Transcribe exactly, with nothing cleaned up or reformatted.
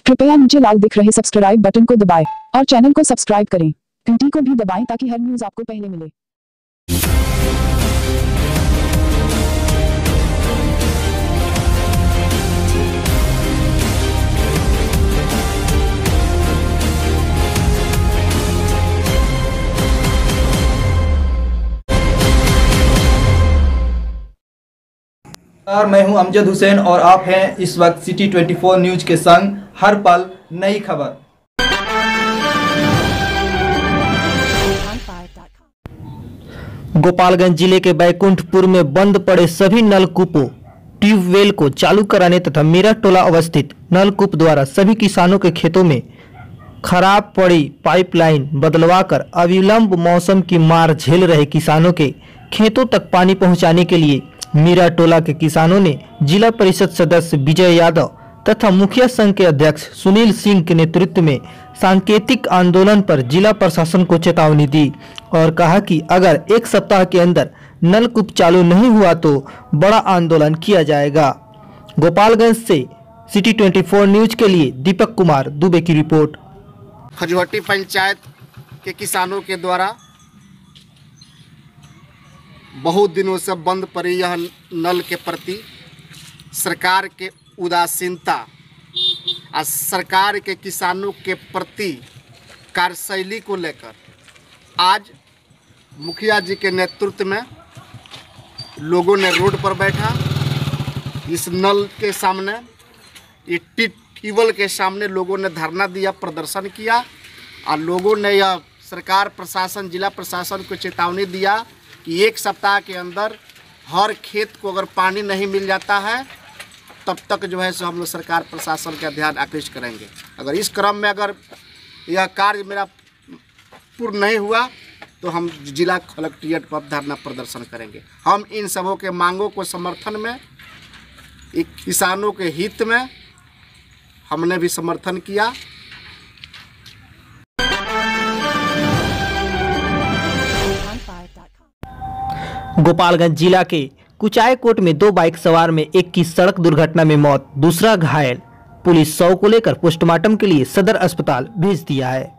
कृपया नीचे लाल दिख रहे सब्सक्राइब बटन को दबाएं और चैनल को सब्सक्राइब करें। घंटी को भी दबाएं ताकि हर न्यूज आपको पहले मिले। और मैं हूं अमजद हुसैन और आप हैं इस वक्त सिटी चौबीस न्यूज के संग हर पल नई खबर। गोपालगंज जिले के बैकुंठपुर में बंद पड़े सभी नलकूपों ट्यूबवेल को चालू कराने तथा मीरा टोला अवस्थित नलकूप द्वारा सभी किसानों के खेतों में खराब पड़ी पाइपलाइन बदलवाकर अविलंब मौसम की मार झेल रहे किसानों के खेतों तक पानी पहुंचाने के लिए मीरा टोला के किसानों ने जिला परिषद सदस्य विजय यादव तथा मुखिया संघ के अध्यक्ष सुनील सिंह के नेतृत्व में सांकेतिक आंदोलन पर जिला प्रशासन को चेतावनी दी और कहा कि अगर एक सप्ताह के अंदर नलकूप चालू नहीं हुआ तो बड़ा आंदोलन किया जाएगा। गोपालगंज से सिटी चौबीस न्यूज के लिए दीपक कुमार दुबे की रिपोर्ट। खजुहट्टी पंचायत के किसानों के द्वारा बहुत दिनों से बंद पड़ी यह नल के प्रति सरकार के उदासीनता और सरकार के किसानों के प्रति कार्यशैली को लेकर आज मुखिया जी के नेतृत्व में लोगों ने रोड पर बैठा, इस नल के सामने, ये ट्यूबवेल के सामने लोगों ने धरना दिया, प्रदर्शन किया और लोगों ने यह सरकार प्रशासन जिला प्रशासन को चेतावनी दिया कि एक सप्ताह के अंदर हर खेत को अगर पानी नहीं मिल जाता है तब तक जो है सो हम लोग सरकार प्रशासन का ध्यान आकृष्ट करेंगे। अगर इस क्रम में अगर यह कार्य मेरा पूर्ण नहीं हुआ तो हम जिला कलेक्ट्रेट पर धरना प्रदर्शन करेंगे। हम इन सबों के मांगों को समर्थन में, एक किसानों के हित में हमने भी समर्थन किया। गोपालगंज जिला के कुचायकोट में दो बाइक सवार में एक की सड़क दुर्घटना में मौत, दूसरा घायल। पुलिस शव को लेकर पोस्टमार्टम के लिए सदर अस्पताल भेज दिया है।